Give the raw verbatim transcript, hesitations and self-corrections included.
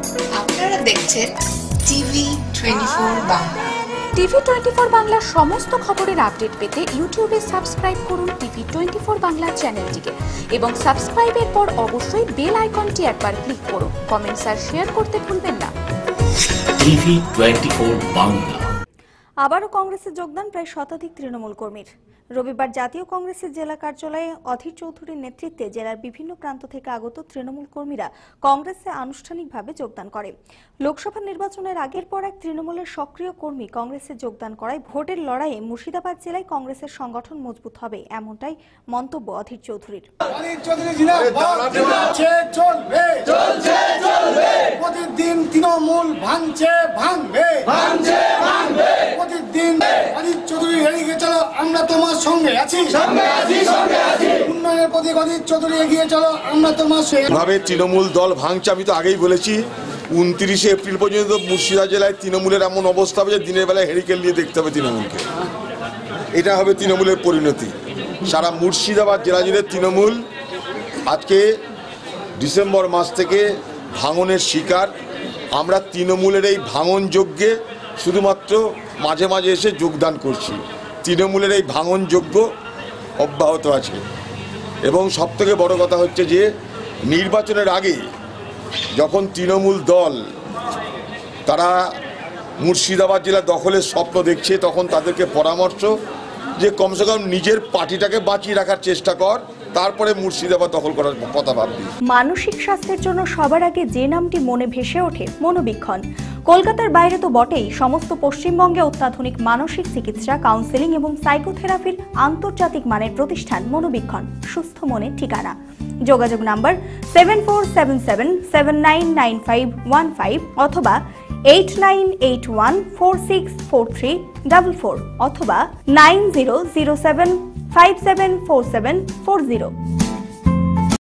আপনারা দেখছেন TV twenty four Bangla. TV twenty four বাংলার সমস্ত খবরের আপডেট পেতে ইউটিউবে সাবস্ক্রাইব করুন টিভি টোয়েন্টি ফোর বাংলা চ্যানেলটিকে এবং সাবস্ক্রাইবের পর অবশ্যই বেল আইকনটি একবার ক্লিক করুন। কমেন্টস আর শেয়ার করতে ভুলবেন না। TV twenty four Bangla. আবারও কংগ্রেসে যোগদান প্রায় শতাধিক তৃণমূল কর্মীর। রবিবার জাতীয় কংগ্রেসের জেলা কার্যালয়ে অধীর চৌধুরীর নেতৃত্বে জেলার বিভিন্ন প্রান্ত থেকে আগত তৃণমূল কর্মীরা কংগ্রেসে আনুষ্ঠানিকভাবে যোগদান করে। লোকসভা নির্বাচনের আগের পর এক তৃণমূলের সক্রিয় কর্মী কংগ্রেসে যোগদান করায় ভোটের লড়াইয়ে মুর্শিদাবাদ জেলায় কংগ্রেসের সংগঠন মজবুত হবে, এমনটাই মন্তব্য অধীর চৌধুরীর। প্রতিদিন তৃণমূল ভাঙছে ভাঙবে ভাঙছে ভাঙবে প্রতিদিন অধীর চৌধুরী এগিয়ে চলো, আমরা তোমার সঙ্গে আছি সঙ্গে আছি সঙ্গে আছি উন্নয়নের প্রতি অধীর চৌধুরী এগিয়ে চলো, আমরা তোমার সঙ্গে। এভাবে তৃণমূল দল ভাঙছে, আমি তো আগেই বলেছি উনত্রিশে এপ্রিল পর্যন্ত মুর্শিদাবাদ জেলায় তৃণমূলের এমন অবস্থা হবে যে দিনের বেলায় হেরিকেল নিয়ে দেখতে হবে তৃণমূলকে। এটা হবে তৃণমূলের পরিণতি। সারা মুর্শিদাবাদ জেলা জুড়ে তৃণমূল আজকে ডিসেম্বর মাস থেকে ভাঙনের শিকার। আমরা তৃণমূলের এই ভাঙন যজ্ঞে শুধুমাত্র মাঝে মাঝে এসে যোগদান করছি। তৃণমূলের এই ভাঙন যজ্ঞ অব্যাহত আছে এবং সবথেকে বড় কথা হচ্ছে যে নির্বাচনের আগে যখন তৃণমূল দল তারা মুর্শিদাবাদ জেলা দখলের স্বপ্ন দেখছে, তখন তাদেরকে পরামর্শ যে কমসে কম নিজের পার্টিটাকে বাঁচিয়ে রাখার চেষ্টা কর, তারপরে মুর্শিদাবাদ দখল করার কথা ভাববি। মানসিক স্বাস্থ্যের জন্য সবার আগে যে নামটি মনে ভেসে ওঠে মনোবীক্ষণ। কলকাতার বাইরে তো বটেই, সমস্ত পশ্চিমবঙ্গে অত্যাধুনিক মানসিক চিকিৎসা, কাউন্সেলিং এবং সাইকোথেরাপির আন্তর্জাতিক মানের প্রতিষ্ঠান মনোবীক্ষণ, সুস্থ মনের ঠিকানা। যোগাযোগ number seven four seven seven seven nine nine five one five অথবা eight nine eight one four six four three double four অথবা nine zero zero seven five seven four seven four zero.